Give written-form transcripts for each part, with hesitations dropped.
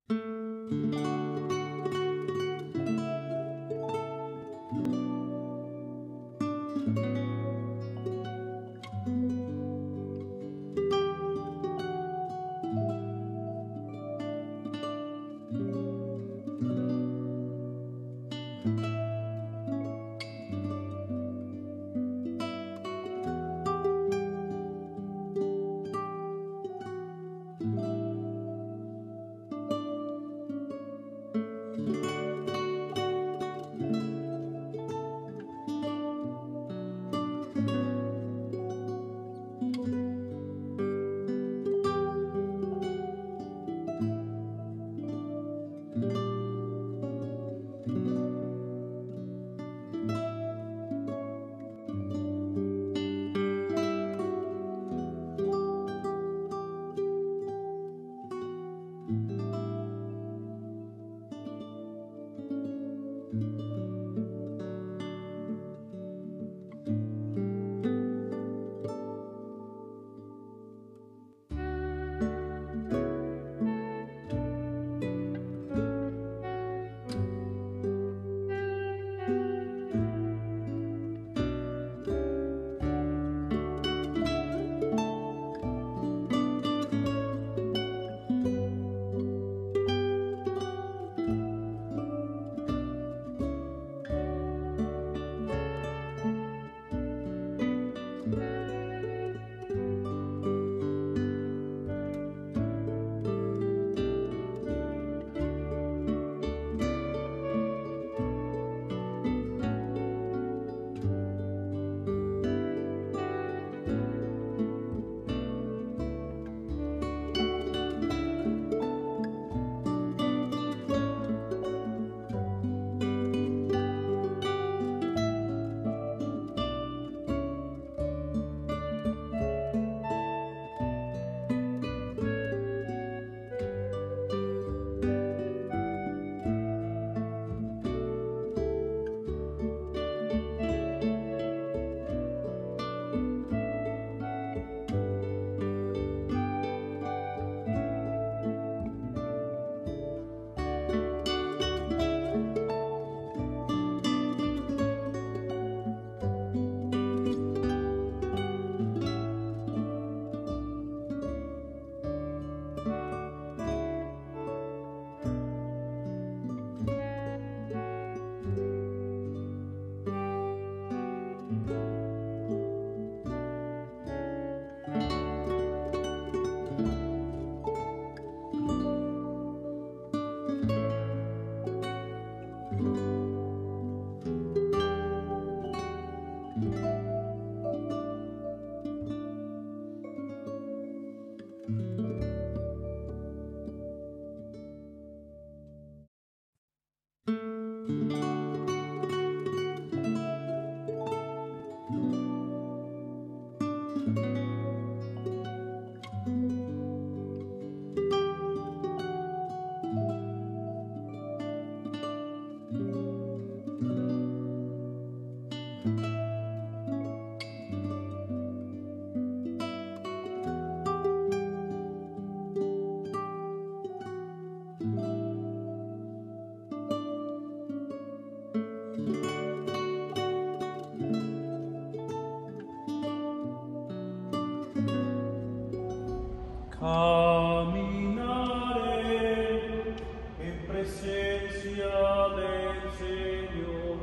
Caminaré en presencia del Señor.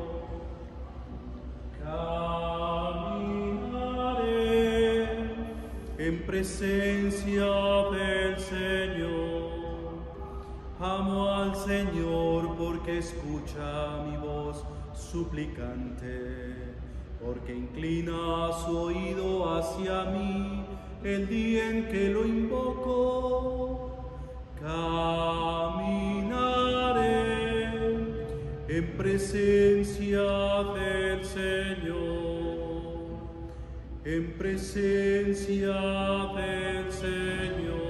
Caminaré en presencia del Señor. Amo al Señor porque escucha mi voz suplicante, porque inclina su oído hacia mí el día en que lo invoco. Caminaré en presencia del Señor, en presencia del Señor.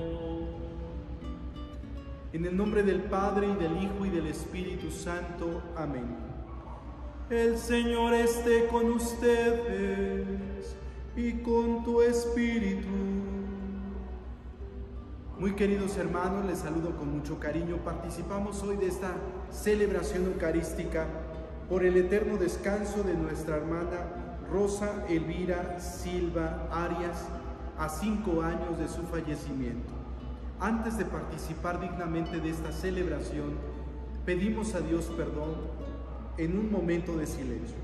En el nombre del Padre, y del Hijo, y del Espíritu Santo. Amén. El Señor esté con ustedes y con tu espíritu. Muy queridos hermanos, les saludo con mucho cariño. Participamos hoy de esta celebración eucarística por el eterno descanso de nuestra hermana Rosa Elvira Silva Arias, a 5 años de su fallecimiento. Antes de participar dignamente de esta celebración, pedimos a Dios perdón en un momento de silencio.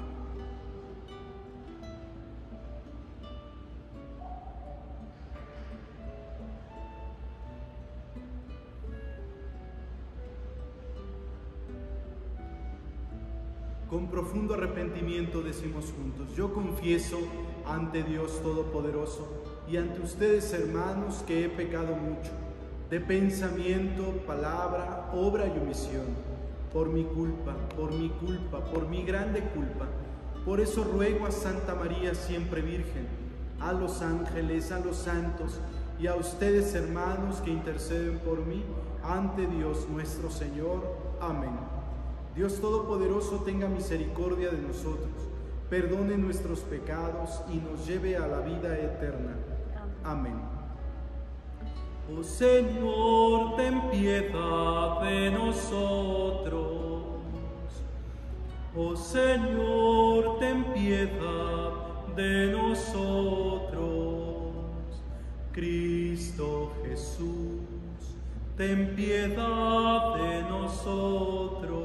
Con profundo arrepentimiento decimos juntos: yo confieso ante Dios Todopoderoso y ante ustedes, hermanos, que he pecado mucho, de pensamiento, palabra, obra y omisión, por mi culpa, por mi grande culpa. Por eso ruego a Santa María siempre Virgen, a los ángeles, a los santos y a ustedes, hermanos, que interceden por mí ante Dios nuestro Señor. Amén. Dios Todopoderoso tenga misericordia de nosotros, perdone nuestros pecados y nos lleve a la vida eterna. Amén. Oh Señor, ten piedad de nosotros. Oh Señor, ten piedad de nosotros. Cristo Jesús, ten piedad de nosotros.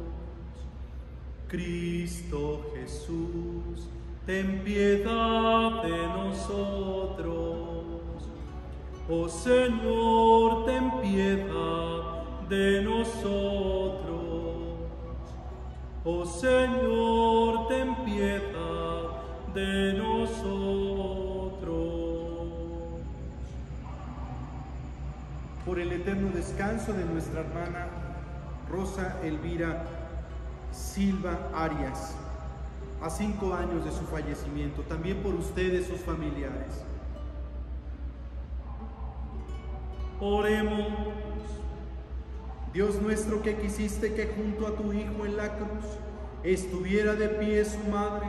Cristo Jesús, ten piedad de nosotros. Oh Señor, ten piedad de nosotros. Oh Señor, ten piedad de nosotros. Por el eterno descanso de nuestra hermana Rosa Elvira Silva Arias, a 5 años de su fallecimiento, también por ustedes, sus familiares. Oremos. Dios nuestro, que quisiste que junto a tu Hijo en la cruz estuviera de pie su madre,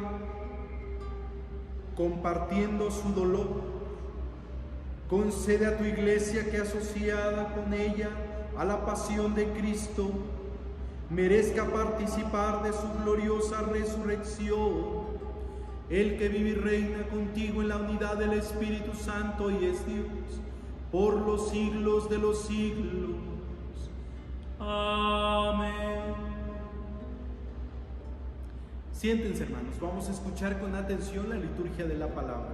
compartiendo su dolor, concede a tu iglesia que, asociada con ella a la pasión de Cristo, merezca participar de su gloriosa resurrección. El que vive y reina contigo en la unidad del Espíritu Santo y es Dios, por los siglos de los siglos. Amén. Siéntense, hermanos, vamos a escuchar con atención la liturgia de la palabra.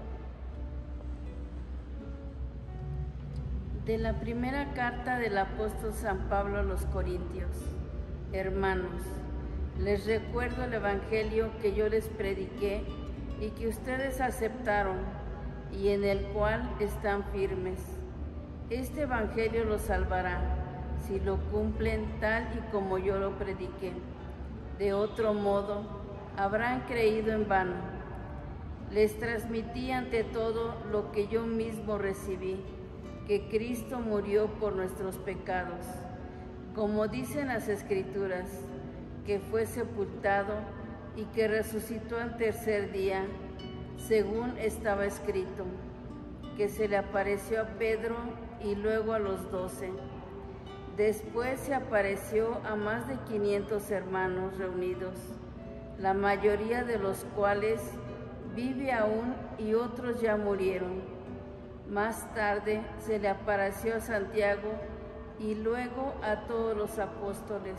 De la primera carta del apóstol San Pablo a los Corintios. Hermanos, les recuerdo el evangelio que yo les prediqué y que ustedes aceptaron y en el cual están firmes. Este evangelio los salvará si lo cumplen tal y como yo lo prediqué. De otro modo, habrán creído en vano. Les transmití ante todo lo que yo mismo recibí, que Cristo murió por nuestros pecados, como dicen las Escrituras, que fue sepultado y que resucitó al tercer día, según estaba escrito, que se le apareció a Pedro y luego a los 12. Después se apareció a más de 500 hermanos reunidos, la mayoría de los cuales vive aún y otros ya murieron. Más tarde se le apareció a Santiago y luego a todos los apóstoles.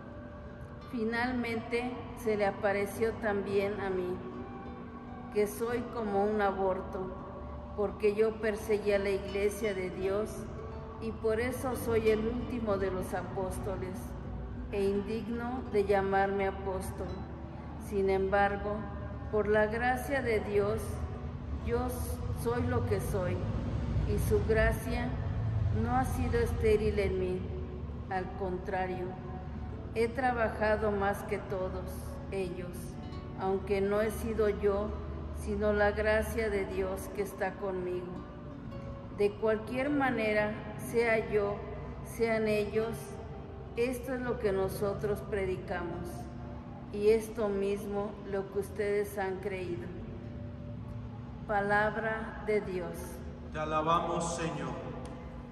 Finalmente se le apareció también a mí, que soy como un aborto, porque yo perseguí a la iglesia de Dios y por eso soy el último de los apóstoles e indigno de llamarme apóstol. Sin embargo, por la gracia de Dios, yo soy lo que soy, y su gracia no ha sido estéril en mí. Al contrario, he trabajado más que todos ellos, aunque no he sido yo, sino la gracia de Dios que está conmigo. De cualquier manera, sea yo, sean ellos, esto es lo que nosotros predicamos, y esto mismo lo que ustedes han creído. Palabra de Dios. Te alabamos, Señor.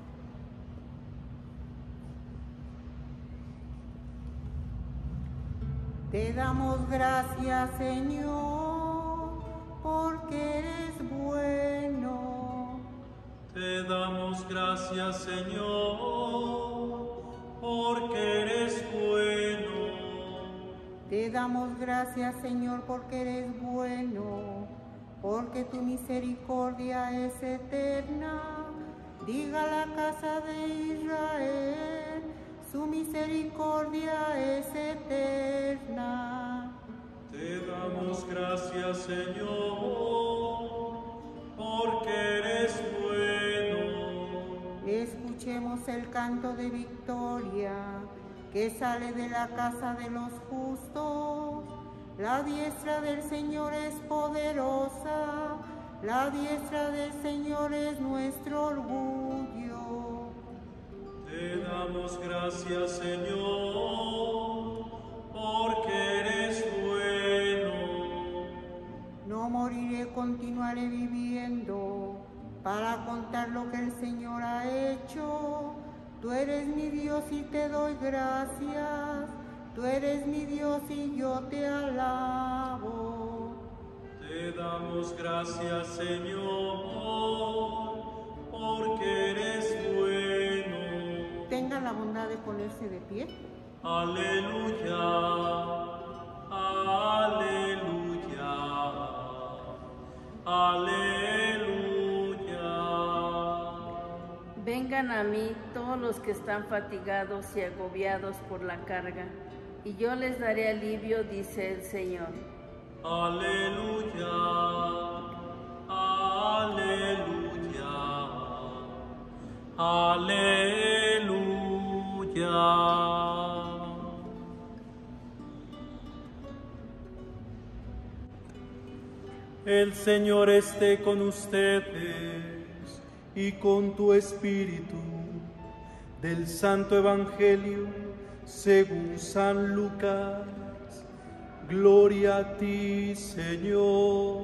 Te damos gracias, Señor, porque eres bueno. Te damos gracias, Señor, porque eres bueno. Te damos gracias, Señor, porque eres bueno, porque tu misericordia es eterna. Diga la casa de Israel, su misericordia es eterna. Te damos gracias, Señor, porque eres bueno. Escuchemos el canto de victoria que sale de la casa de los justos. La diestra del Señor es poderosa, la diestra del Señor es nuestro orgullo. Te damos gracias, Señor, porque eres bueno. No moriré, continuaré viviendo para contar lo que el Señor ha hecho. Tú eres mi Dios y te doy gracias. Tú eres mi Dios y yo te alabo. Te damos gracias, Señor, porque eres bueno. Tengan la bondad de ponerse de pie. Aleluya, aleluya, aleluya. Vengan a mí todos los que están fatigados y agobiados por la carga, y yo les daré alivio, dice el Señor. Aleluya, aleluya, aleluya. El Señor esté con ustedes y con tu espíritu. Del Santo Evangelio según San Lucas. Gloria a ti, Señor.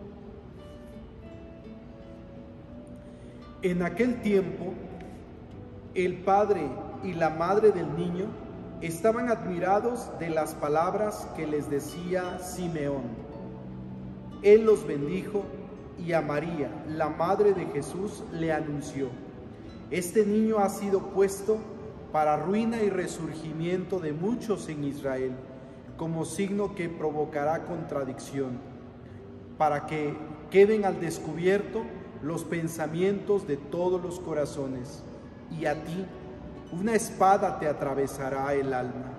En aquel tiempo, el padre y la madre del niño estaban admirados de las palabras que les decía Simeón. Él los bendijo y a María, la madre de Jesús, le anunció: este niño ha sido puesto para ruina y resurgimiento de muchos en Israel, como signo que provocará contradicción, para que queden al descubierto los pensamientos de todos los corazones, y a ti una espada te atravesará el alma.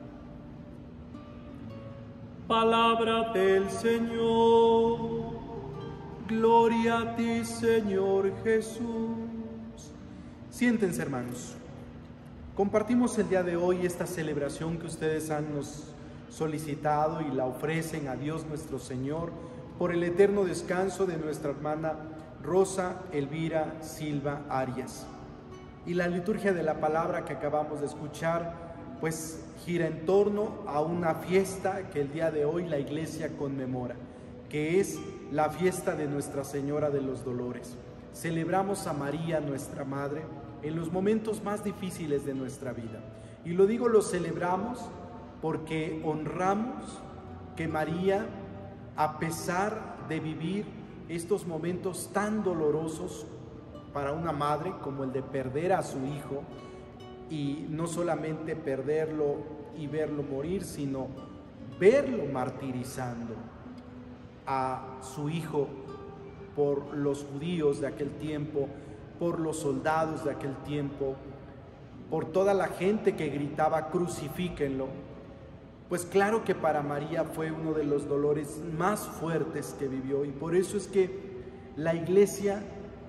Palabra del Señor. Gloria a ti, Señor Jesús. Siéntense, hermanos. Compartimos el día de hoy esta celebración que ustedes nos solicitado y la ofrecen a Dios nuestro Señor por el eterno descanso de nuestra hermana Rosa Elvira Silva Arias. Y la liturgia de la palabra que acabamos de escuchar pues gira en torno a una fiesta que el día de hoy la Iglesia conmemora, que es la fiesta de Nuestra Señora de los Dolores. Celebramos a María, nuestra Madre, en los momentos más difíciles de nuestra vida. Y lo digo, lo celebramos porque honramos que María, a pesar de vivir estos momentos tan dolorosos para una madre como el de perder a su hijo, y no solamente perderlo y verlo morir, sino verlo martirizando a su hijo por los judíos de aquel tiempo, por los soldados de aquel tiempo, por toda la gente que gritaba crucifíquenlo. Pues claro que para María fue uno de los dolores más fuertes que vivió, y por eso es que la Iglesia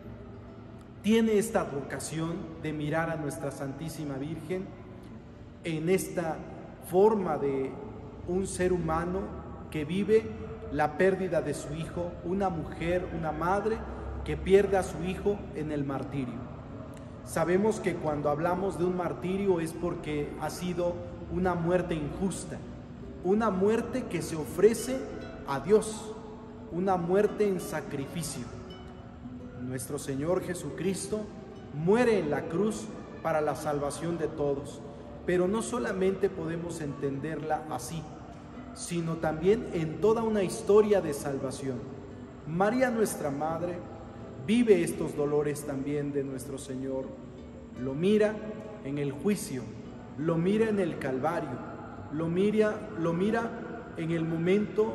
tiene esta vocación de mirar a nuestra Santísima Virgen en esta forma de un ser humano que vive la pérdida de su hijo, una mujer, una madre que pierde a su hijo en el martirio. Sabemos que cuando hablamos de un martirio es porque ha sido una muerte injusta, una muerte que se ofrece a Dios, una muerte en sacrificio. Nuestro Señor Jesucristo muere en la cruz para la salvación de todos, pero no solamente podemos entenderla así, sino también en toda una historia de salvación. María, nuestra Madre, vive estos dolores también de nuestro Señor. Lo mira en el juicio, lo mira en el Calvario, lo mira en el momento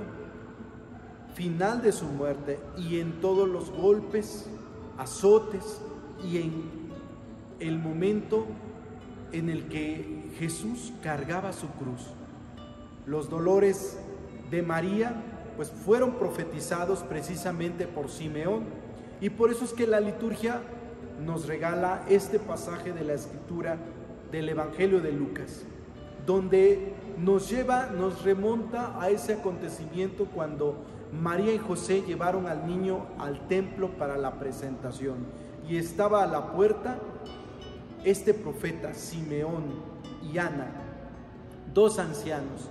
final de su muerte y en todos los golpes, azotes y en el momento en el que Jesús cargaba su cruz. Los dolores de María pues fueron profetizados precisamente por Simeón, y por eso es que la liturgia nos regala este pasaje de la Escritura del Evangelio de Lucas, donde nos remonta a ese acontecimiento cuando María y José llevaron al niño al templo para la presentación, y estaba a la puerta este profeta Simeón y Ana, dos ancianos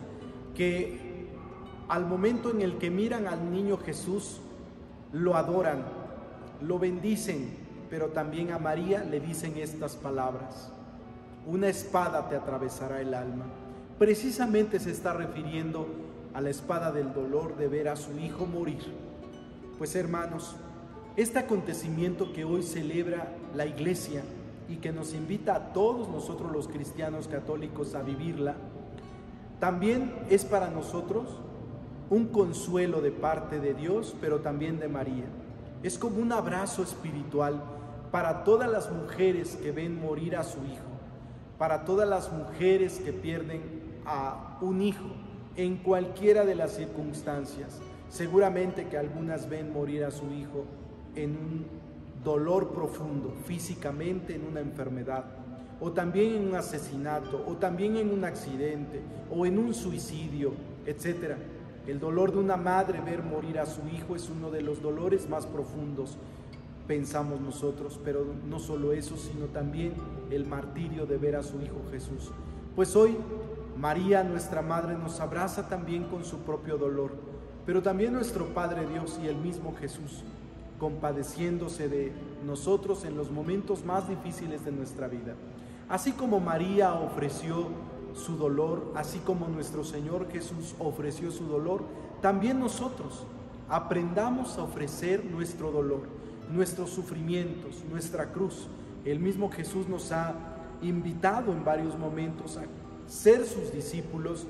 que al momento en el que miran al niño Jesús lo adoran, lo bendicen, pero también a María le dicen estas palabras: una espada te atravesará el alma. Precisamente se está refiriendo a la espada del dolor de ver a su hijo morir. Pues hermanos, este acontecimiento que hoy celebra la Iglesia y que nos invita a todos nosotros los cristianos católicos a vivirla, también es para nosotros un consuelo de parte de Dios, pero también de María. Es como un abrazo espiritual para todas las mujeres que ven morir a su hijo, para todas las mujeres que pierden a un hijo en cualquiera de las circunstancias. Seguramente que algunas ven morir a su hijo en un dolor profundo, físicamente en una enfermedad, o también en un asesinato, o también en un accidente, o en un suicidio, etc. El dolor de una madre ver morir a su hijo es uno de los dolores más profundos, pensamos nosotros, pero no solo eso, sino también el martirio de ver a su hijo Jesús. Pues hoy María, nuestra Madre, nos abraza también con su propio dolor, pero también nuestro Padre Dios y el mismo Jesús, compadeciéndose de nosotros en los momentos más difíciles de nuestra vida. Así como María ofreció su dolor, así como nuestro Señor Jesús ofreció su dolor, también nosotros aprendamos a ofrecer nuestro dolor, nuestros sufrimientos, nuestra cruz. El mismo Jesús nos ha invitado en varios momentos a ser sus discípulos,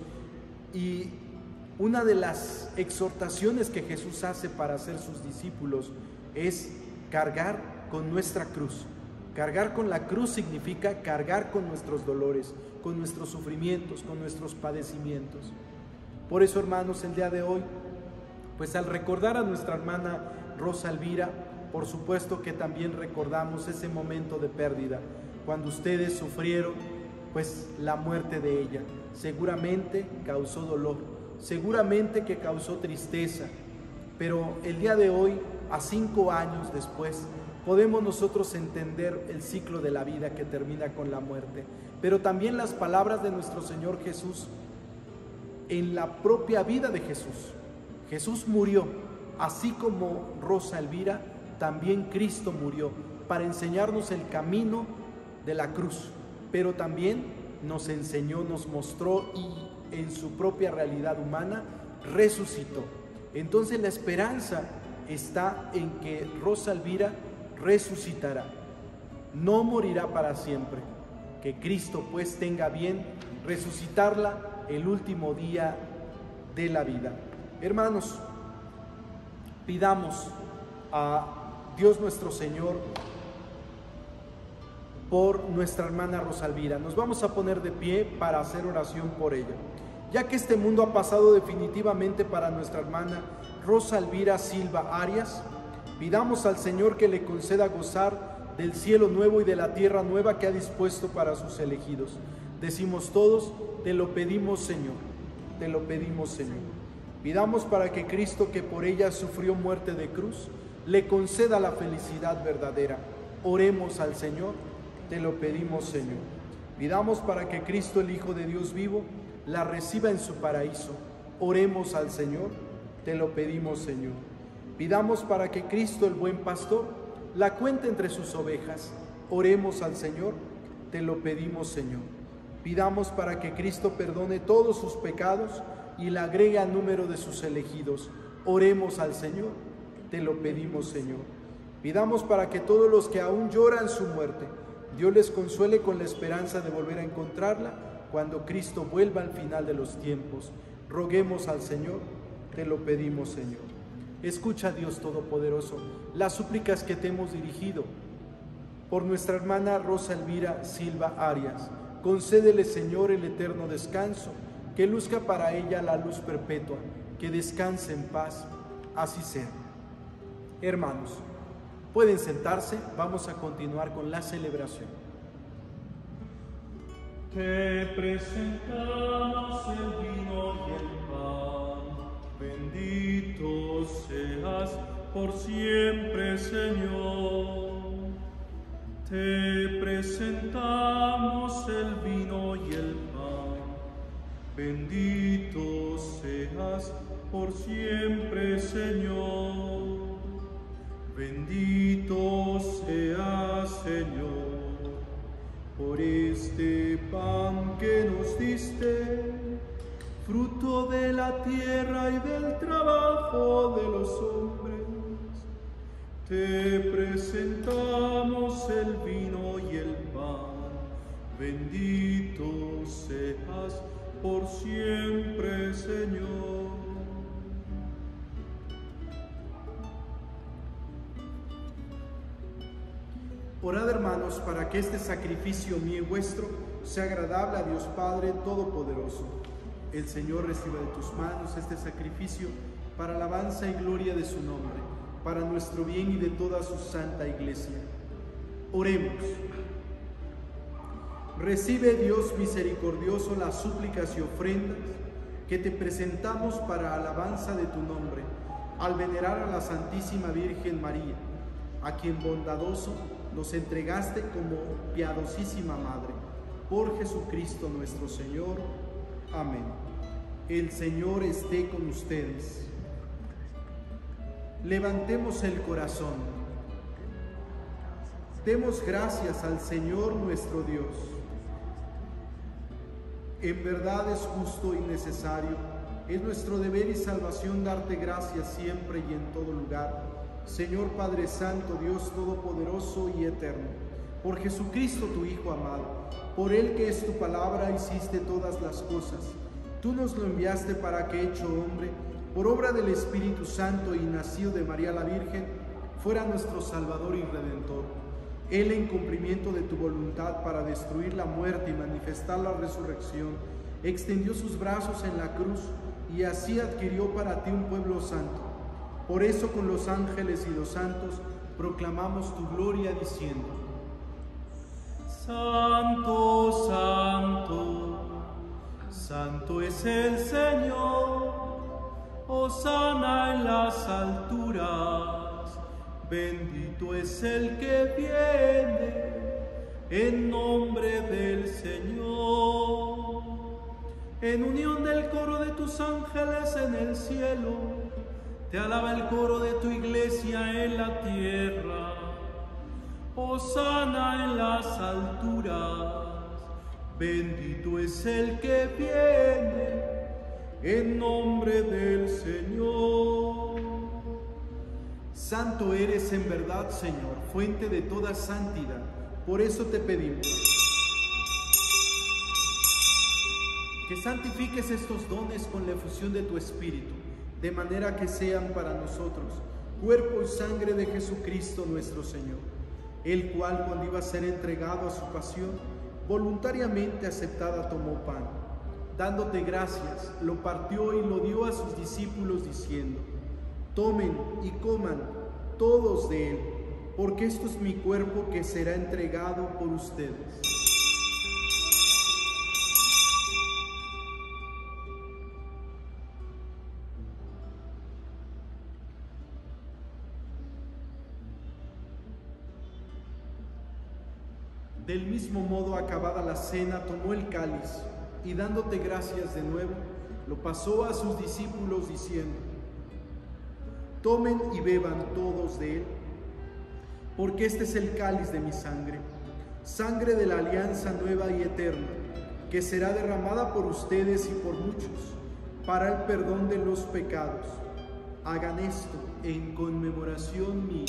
y una de las exhortaciones que Jesús hace para ser sus discípulos es cargar con nuestra cruz. Cargar con la cruz significa cargar con nuestros dolores, con nuestros sufrimientos, con nuestros padecimientos. Por eso, hermanos, el día de hoy, pues al recordar a nuestra hermana Rosa Elvira, por supuesto que también recordamos ese momento de pérdida, cuando ustedes sufrieron pues la muerte de ella. Seguramente causó dolor, seguramente que causó tristeza, pero el día de hoy, a 5 años después, podemos nosotros entender el ciclo de la vida que termina con la muerte, pero también las palabras de nuestro Señor Jesús en la propia vida de Jesús. Jesús murió, así como Rosa Elvira, también Cristo murió para enseñarnos el camino de la cruz, pero también nos enseñó, nos mostró y en su propia realidad humana resucitó. Entonces la esperanza está en que Rosa Elvira resucitará, no morirá para siempre, que Cristo pues tenga bien resucitarla el último día de la vida. Hermanos, pidamos a Dios nuestro Señor por nuestra hermana Rosa Elvira. Nos vamos a poner de pie para hacer oración por ella, ya que este mundo ha pasado definitivamente para nuestra hermana Rosa Elvira Silva Arias. Pidamos al Señor que le conceda gozar del cielo nuevo y de la tierra nueva que ha dispuesto para sus elegidos. Decimos todos: te lo pedimos, Señor, te lo pedimos, Señor. Pidamos para que Cristo, que por ella sufrió muerte de cruz, le conceda la felicidad verdadera. Oremos al Señor, te lo pedimos, Señor. Pidamos para que Cristo, el Hijo de Dios vivo, la reciba en su paraíso. Oremos al Señor, te lo pedimos, Señor. Pidamos para que Cristo, el buen pastor, la cuente entre sus ovejas. Oremos al Señor, te lo pedimos, Señor. Pidamos para que Cristo perdone todos sus pecados y la agregue al número de sus elegidos. Oremos al Señor. Te lo pedimos, Señor. Pidamos para que todos los que aún lloran su muerte, Dios les consuele con la esperanza de volver a encontrarla cuando Cristo vuelva al final de los tiempos. Roguemos al Señor. Te lo pedimos, Señor. Escucha, Dios Todopoderoso, las súplicas que te hemos dirigido. Por nuestra hermana Rosa Elvira Silva Arias, concédele, Señor, el eterno descanso, que luzca para ella la luz perpetua, que descanse en paz, así sea. Hermanos, pueden sentarse, vamos a continuar con la celebración. Te presentamos el vino y el pan, bendito seas por siempre, Señor. Te presentamos el vino y el pan, bendito seas por siempre, Señor. Bendito seas, Señor, por este pan que nos diste, fruto de la tierra y del trabajo de los hombres. Te presentamos el vino y el pan, bendito seas por siempre, Señor. Orad, hermanos, para que este sacrificio mío y vuestro sea agradable a Dios Padre Todopoderoso. El Señor reciba de tus manos este sacrificio para alabanza y gloria de su nombre, para nuestro bien y de toda su santa Iglesia. Oremos. Recibe, Dios misericordioso, las súplicas y ofrendas que te presentamos para alabanza de tu nombre, al venerar a la Santísima Virgen María, a quien bondadoso nos entregaste como piadosísima Madre. Por Jesucristo nuestro Señor. Amén. El Señor esté con ustedes. Levantemos el corazón. Demos gracias al Señor nuestro Dios. En verdad es justo y necesario, es nuestro deber y salvación darte gracias siempre y en todo lugar, Señor Padre Santo, Dios Todopoderoso y Eterno, por Jesucristo tu Hijo amado, por Él que es tu palabra hiciste todas las cosas. Tú nos lo enviaste para que, hecho hombre, por obra del Espíritu Santo y nacido de María la Virgen, fuera nuestro Salvador y Redentor. Él, en cumplimiento de tu voluntad para destruir la muerte y manifestar la resurrección, extendió sus brazos en la cruz y así adquirió para ti un pueblo santo. Por eso con los ángeles y los santos proclamamos tu gloria diciendo: Santo, santo, santo es el Señor, hosana en las alturas, bendito es el que viene en nombre del Señor. En unión del coro de tus ángeles en el cielo, te alaba el coro de tu iglesia en la tierra. Hosana en las alturas, bendito es el que viene en nombre del Señor. Santo eres en verdad, Señor, fuente de toda santidad. Por eso te pedimos que santifiques estos dones con la efusión de tu Espíritu, de manera que sean para nosotros cuerpo y sangre de Jesucristo nuestro Señor, el cual, cuando iba a ser entregado a su pasión, voluntariamente aceptada tomó pan. Dándote gracias, lo partió y lo dio a sus discípulos diciendo: tomen y coman todos de él, porque esto es mi cuerpo que será entregado por ustedes. Del mismo modo, acabada la cena, tomó el cáliz y dándote gracias de nuevo, lo pasó a sus discípulos diciendo: tomen y beban todos de él, porque este es el cáliz de mi sangre, sangre de la alianza nueva y eterna, que será derramada por ustedes y por muchos para el perdón de los pecados. Hagan esto en conmemoración mía.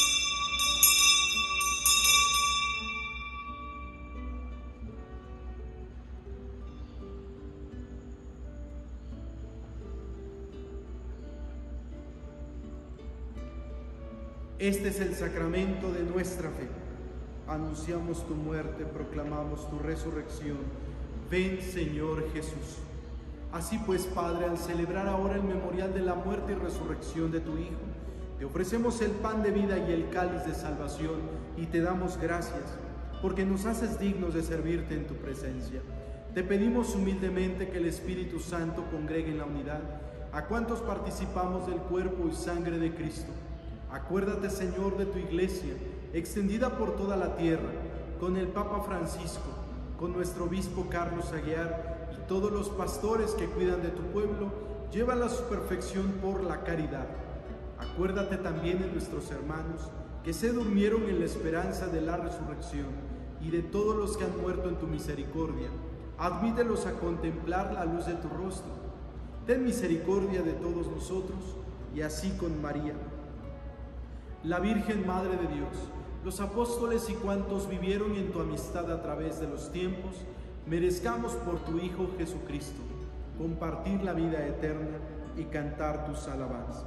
Este es el sacramento de nuestra fe. Anunciamos tu muerte, proclamamos tu resurrección. Ven, Señor Jesús. Así pues, Padre, al celebrar ahora el memorial de la muerte y resurrección de tu Hijo, te ofrecemos el pan de vida y el cáliz de salvación y te damos gracias, porque nos haces dignos de servirte en tu presencia. Te pedimos humildemente que el Espíritu Santo congregue en la unidad a cuantos participamos del cuerpo y sangre de Cristo. Acuérdate, Señor, de tu Iglesia, extendida por toda la tierra, con el Papa Francisco, con nuestro obispo Carlos Aguiar y todos los pastores que cuidan de tu pueblo, llévala a su perfección por la caridad. Acuérdate también de nuestros hermanos que se durmieron en la esperanza de la resurrección y de todos los que han muerto en tu misericordia. Admítelos a contemplar la luz de tu rostro. Ten misericordia de todos nosotros y así con María, la Virgen Madre de Dios, los apóstoles y cuantos vivieron en tu amistad a través de los tiempos, merezcamos por tu Hijo Jesucristo compartir la vida eterna y cantar tus alabanzas.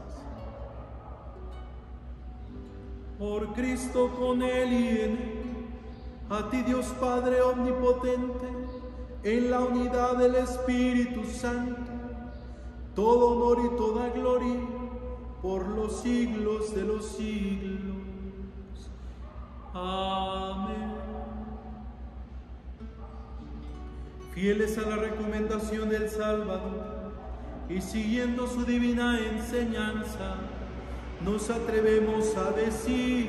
Por Cristo, con Él y en Él, a ti Dios Padre omnipotente, en la unidad del Espíritu Santo, todo honor y toda gloria, por los siglos de los siglos. Amén. Fieles a la recomendación del Salvador y siguiendo su divina enseñanza, nos atrevemos a decir: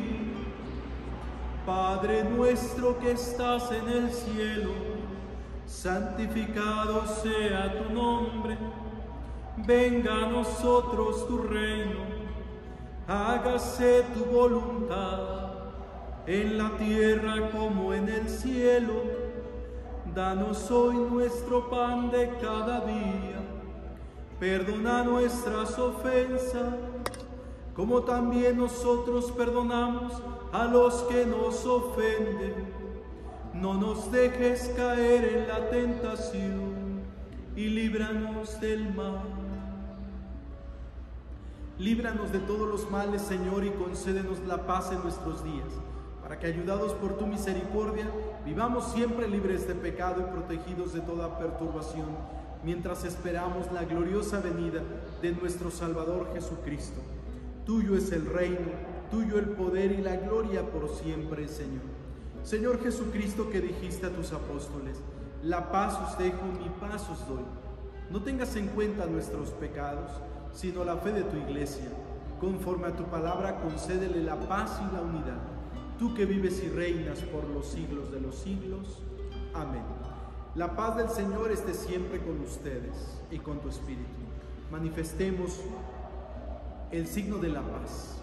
Padre nuestro que estás en el cielo, santificado sea tu nombre. Venga a nosotros tu reino, hágase tu voluntad, en la tierra como en el cielo. Danos hoy nuestro pan de cada día, perdona nuestras ofensas, como también nosotros perdonamos a los que nos ofenden. No nos dejes caer en la tentación y líbranos del mal. Líbranos de todos los males, Señor, y concédenos la paz en nuestros días, para que, ayudados por tu misericordia, vivamos siempre libres de pecado y protegidos de toda perturbación, mientras esperamos la gloriosa venida de nuestro Salvador Jesucristo. Tuyo es el reino, tuyo el poder y la gloria por siempre, Señor. Señor Jesucristo, que dijiste a tus apóstoles: la paz os dejo, mi paz os doy. No tengas en cuenta nuestros pecados, sino la fe de tu Iglesia. Conforme a tu palabra, concédele la paz y la unidad. Tú que vives y reinas por los siglos de los siglos. Amén. La paz del Señor esté siempre con ustedes y con tu espíritu. Manifestemos el signo de la paz.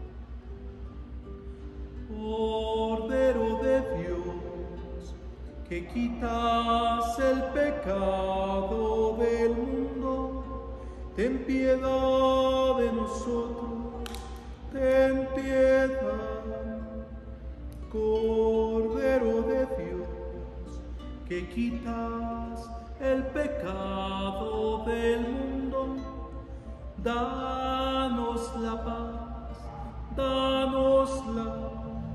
Cordero de Dios, que quitas el pecado del mundo, ten piedad de nosotros, ten piedad. Cordero de Dios, que quitas el pecado del mundo, danos la paz, danosla.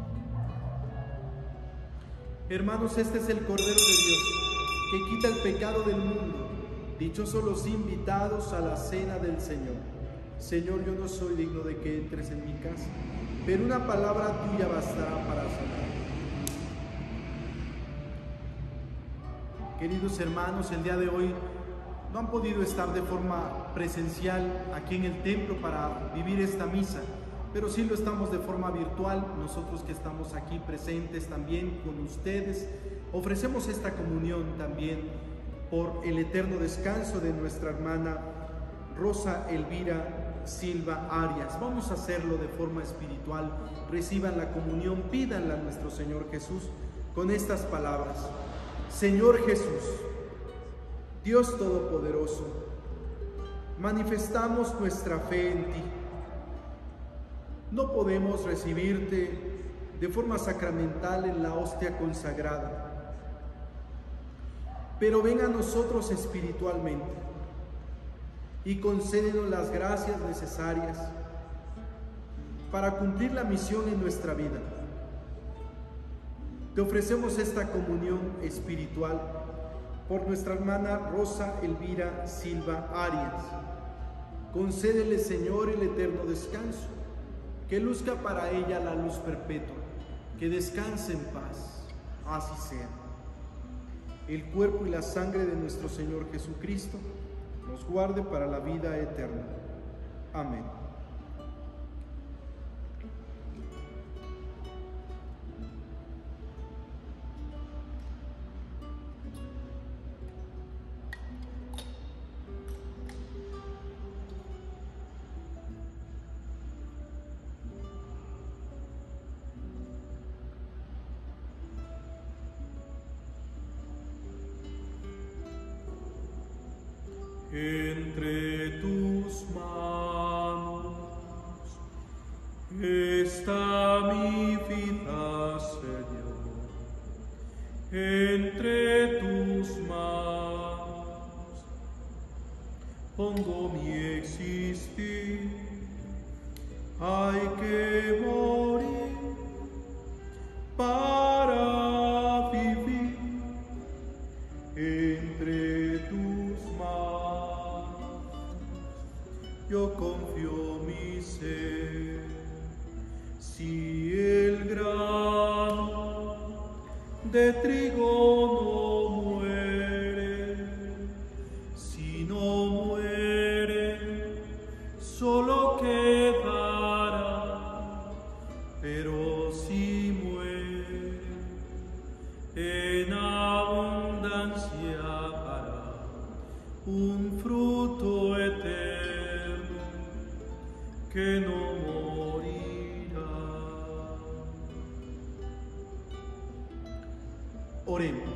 Hermanos, este es el Cordero de Dios, que quita el pecado del mundo. Dichosos los invitados a la cena del Señor. Señor, yo no soy digno de que entres en mi casa, pero una palabra tuya bastará para sanar. Queridos hermanos, el día de hoy no han podido estar de forma presencial aquí en el templo para vivir esta misa, pero sí lo estamos de forma virtual. Nosotros que estamos aquí presentes también con ustedes, ofrecemos esta comunión también por el eterno descanso de nuestra hermana Rosa Elvira Silva Arias. Vamos a hacerlo de forma espiritual. Reciban la comunión, pídanla a nuestro Señor Jesús con estas palabras: Señor Jesús, Dios Todopoderoso, manifestamos nuestra fe en ti. No podemos recibirte de forma sacramental en la hostia consagrada, pero ven a nosotros espiritualmente y concédenos las gracias necesarias para cumplir la misión en nuestra vida. Te ofrecemos esta comunión espiritual por nuestra hermana Rosa Elvira Silva Arias. Concédele, Señor, el eterno descanso, que luzca para ella la luz perpetua, que descanse en paz, así sea. El cuerpo y la sangre de nuestro Señor Jesucristo nos guarde para la vida eterna. Amén. Entre tus manos está mi vida, Señor. Entre tus manos pongo mi existir. Hay que morir para vivir. Entre tus manos yo confío mi ser. Si el grano de trigo no muere, si no muere, solo quedará, pero si muere, en abundancia dará un fruto eterno que no morirá. Oremos.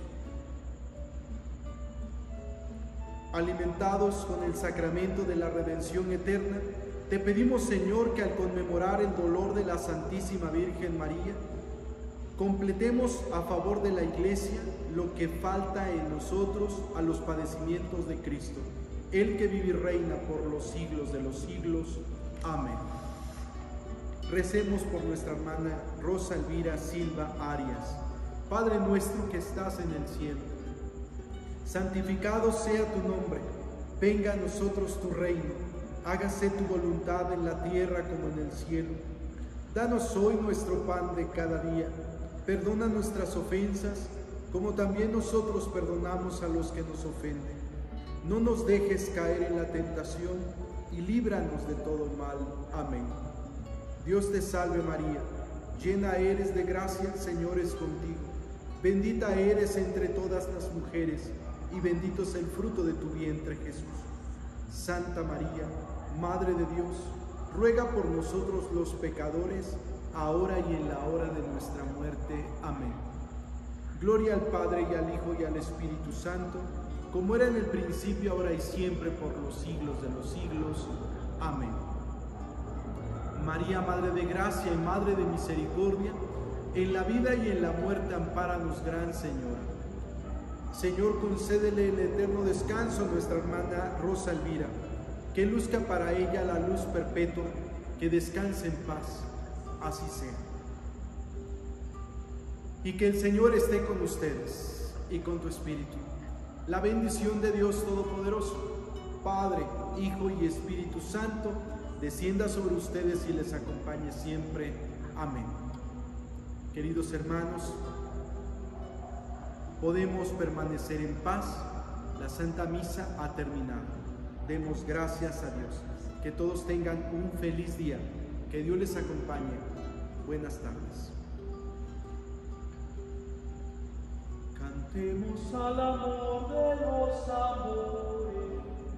Alimentados con el sacramento de la redención eterna, te pedimos, Señor, que al conmemorar el dolor de la Santísima Virgen María, completemos a favor de la Iglesia lo que falta en nosotros a los padecimientos de Cristo, el que vive y reina por los siglos de los siglos. Amén. Recemos por nuestra hermana Rosa Elvira Silva Arias. Padre nuestro que estás en el cielo, santificado sea tu nombre. Venga a nosotros tu reino. Hágase tu voluntad en la tierra como en el cielo. Danos hoy nuestro pan de cada día. Perdona nuestras ofensas, como también nosotros perdonamos a los que nos ofenden. No nos dejes caer en la tentación y líbranos de todo mal. Amén. Dios te salve María, llena eres de gracia, el Señor es contigo. Bendita eres entre todas las mujeres, y bendito es el fruto de tu vientre, Jesús. Santa María, Madre de Dios, ruega por nosotros los pecadores, ahora y en la hora de nuestra muerte. Amén. Gloria al Padre, y al Hijo, y al Espíritu Santo, como era en el principio, ahora y siempre, por los siglos de los siglos. Amén. María, Madre de gracia y Madre de misericordia, en la vida y en la muerte, ampáranos, Gran Señora. Señor, concédele el eterno descanso a nuestra hermana Rosa Elvira, que luzca para ella la luz perpetua, que descanse en paz. Así sea. Y que el Señor esté con ustedes y con tu espíritu. La bendición de Dios Todopoderoso, Padre, Hijo y Espíritu Santo, descienda sobre ustedes y les acompañe siempre. Amén. Queridos hermanos, podemos permanecer en paz. La Santa Misa ha terminado. Demos gracias a Dios. Que todos tengan un feliz día. Que Dios les acompañe. Buenas tardes. Cantemos al amor de los amores,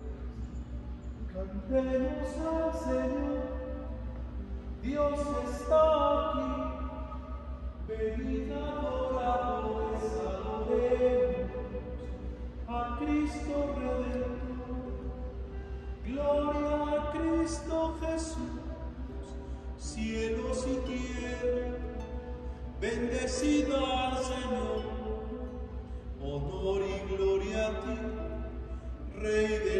cantemos al Señor, Dios está aquí, venid adoradores, adoremos a Cristo Redentor, gloria a Cristo Jesús, cielos y tierra, bendecido al Señor, honor y gloria a ti, Rey de